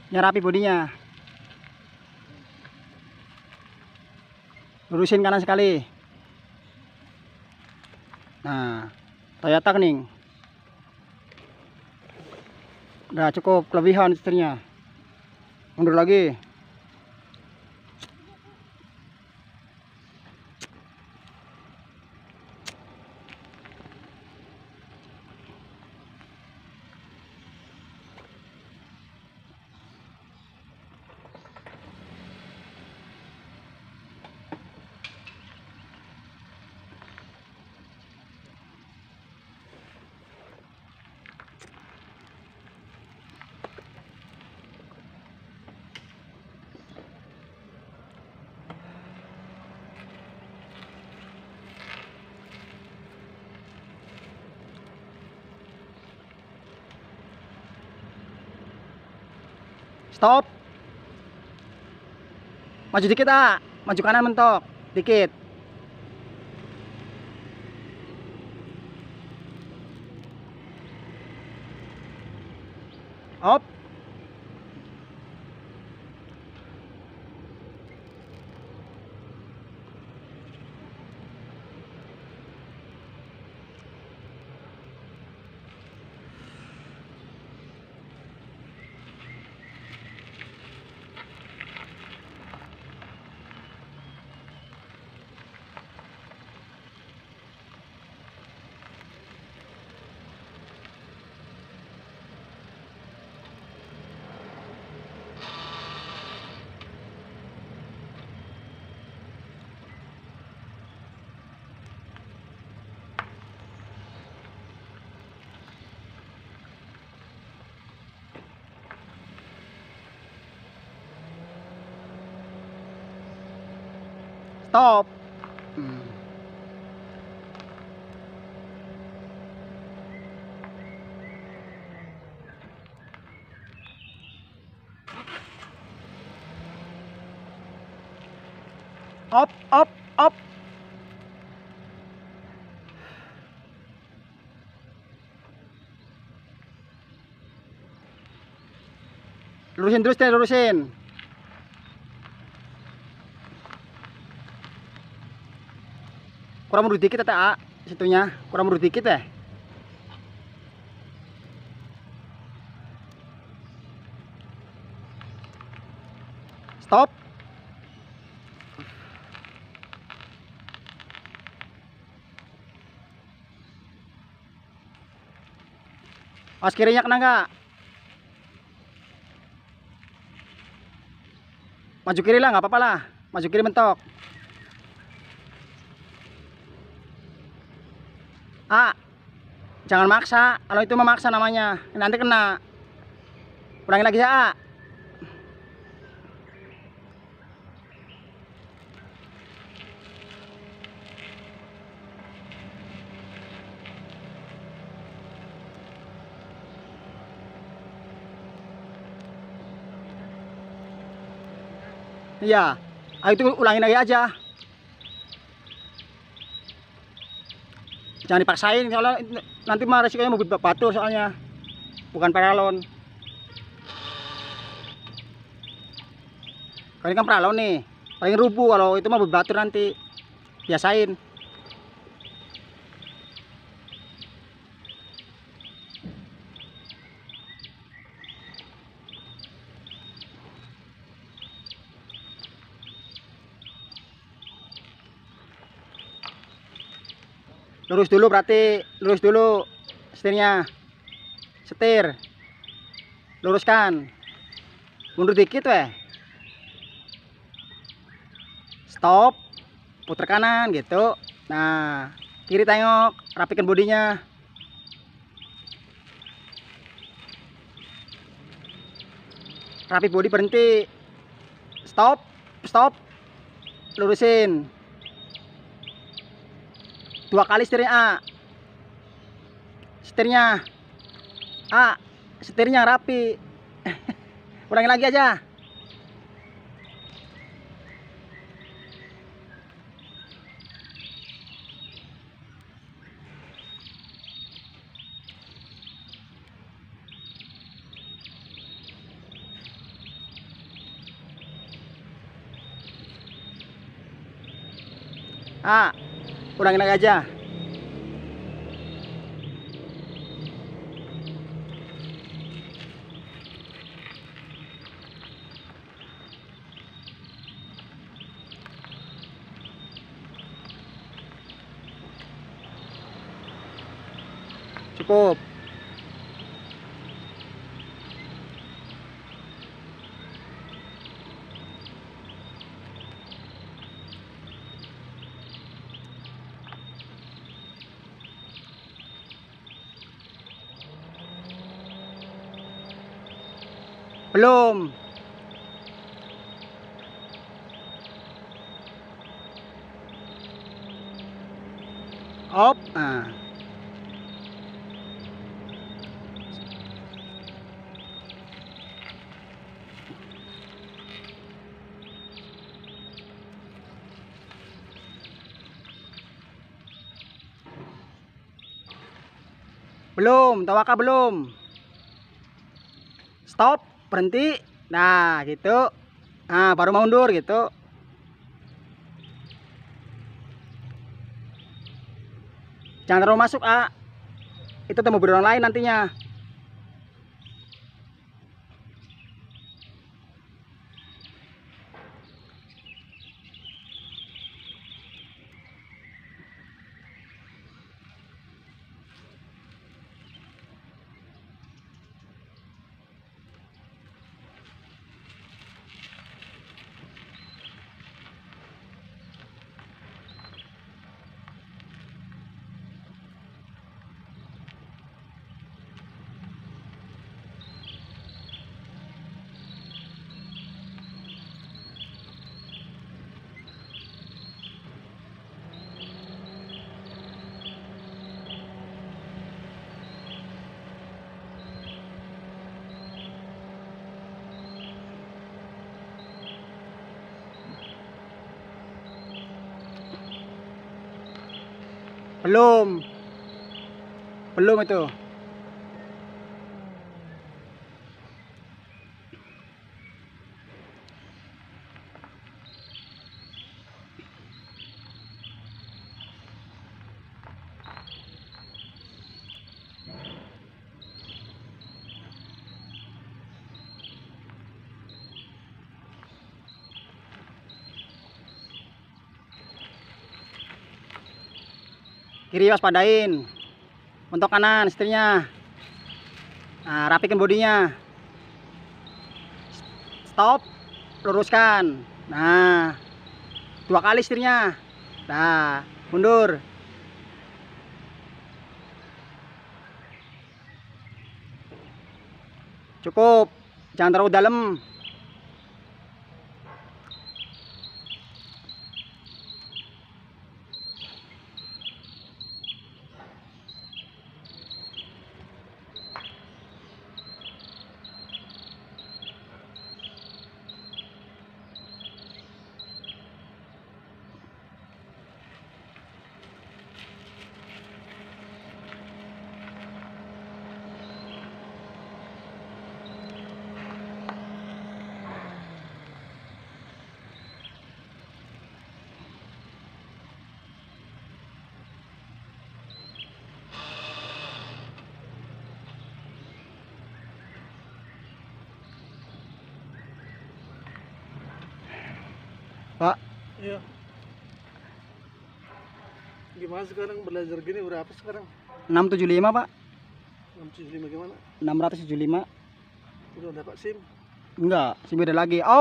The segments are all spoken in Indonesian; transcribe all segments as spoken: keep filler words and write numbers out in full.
Yang rapi bodinya. Lurusin kanan sekali. Nah, Toyota kening. Udah cukup kelebihan setirnya. Mundur lagi. Stop. Maju dikit, ah. Maju kanan mentok. Dikit. Op. Stop. Hmm. Op, op, op. Lurusin terus deh, lurusin. Kurang mundur dikit ya, A. Situnya kurang mundur dikit ya. Stop. Awas kirinya kena nggak? Maju kiri lah, nggak apa-apa lah. Maju kiri mentok. A, jangan maksa. Kalau itu memaksa namanya, nanti kena. Ulangi lagi ya, A. Iya, ah, itu ulangin lagi aja. Jangan dipaksain, soalnya nanti mah resikonya mau batu soalnya, bukan paralon. Kalau ini kan paralon nih, paling rubuh. Kalau itu mah batu nanti, biasain. Lurus dulu, berarti lurus dulu setirnya. Setir luruskan, mundur dikit weh. Stop, putar kanan gitu. Nah, kiri tengok, rapikan bodinya. Rapi bodi, berhenti. Stop, stop, lurusin. Dua kali setirnya, A. Setirnya A, setirnya rapi. Ulangi lagi aja. Ah, ulangin lagi aja. Cukup. Belum. Op. Ah. Belum, tawaka belum. Stop, berhenti. Nah, gitu. Nah, baru mau mundur gitu. Jangan terlalu masuk, ah. Itu temu mobil orang lain nantinya. Belum. Belum itu. Kiri waspadain. Untuk kanan setirnya. Nah, rapikan bodinya. Stop, luruskan. Nah, dua kali setirnya. Nah, mundur. Cukup, jangan terlalu dalam. Pak, Iya. Gimana sekarang belajar gini berapa sekarang? enam tujuh lima Pak. enam tujuh lima gimana? enam tujuh lima. Udah dapat SIM? Enggak, SIM beda lagi. Op.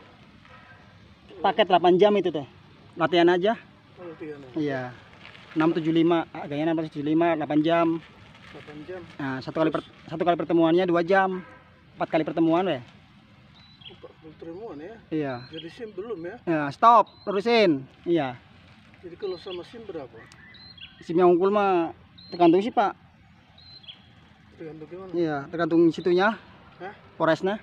Paket delapan jam itu teh. Latihan aja. Oh, tiga enam. Iya. enam tujuh lima, harganya enam tujuh lima, delapan jam. delapan jam. Nah, satu kali per, satu kali pertemuannya dua jam. Empat kali pertemuan weh. empat puluh pertemuan ya. Iya. Jadi SIM belum ya? Ya, stop, terusin. Iya. Jadi kalau sama SIM berapa? SIM yang unggul mah tergantung sih, Pak. Tergantung gimana? Iya, tergantung situnya. Hah? Poresnya.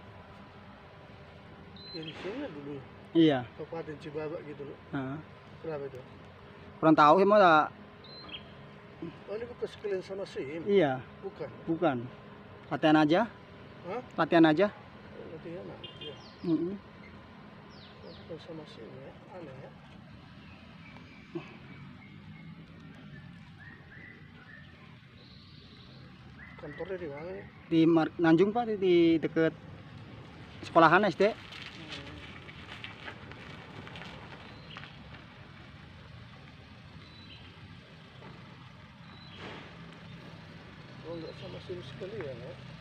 Jadi SIM-nya dulu. Iya. Kabupaten Cibabak gitu loh. Nah, Berapa itu? kurang tahu sih mah. Oh, ini bukan sekalian sama SIM? Iya, Bukan. bukan. Latihan aja. Hah? Latihan aja. Oh, latihan aja. Mm-mm. Oh, bukan sama SIM ya? Aneh ya? Kantornya di mana nih? Di Mar- Nanjung Pak, di, di deket sekolahan S D. Oh, nggak sama SIM sekalian ya?